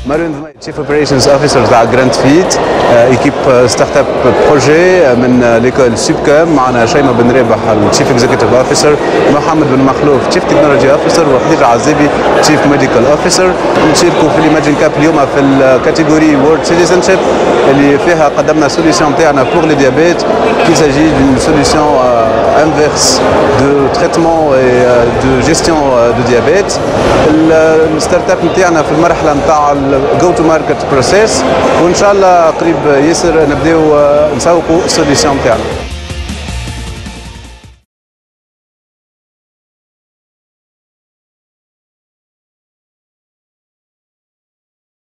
مروان ضميد تشيف اوبريشنز اوفيسر تاع جراند فيت، ايكيب ستارت اب بروجي من ليكول سوبكام. معنا شيماء بن رابح التشيف اكزيكتيف اوفيسر، محمد بن مخلوف تشيف تكنولوجي اوفيسر، وخديجه عزيبي تشيف ميديكال اوفيسر. نشاركوا في الايماجين كاب اليوم في الكاتيجوري وورد سيتيزنشيب اللي فيها قدمنا سوليسيون تاعنا بور لي ديابيت كي ساجي دون سوليسيون انفيرس دو تريتمون اي دو جيستيون دو ديابيت. الستارت اب نتاعنا في المرحله نتاع الجو تو ماركت بروسيس، وان شاء الله قريب ياسر نبداو نسوقوا السوليسيون تاعنا.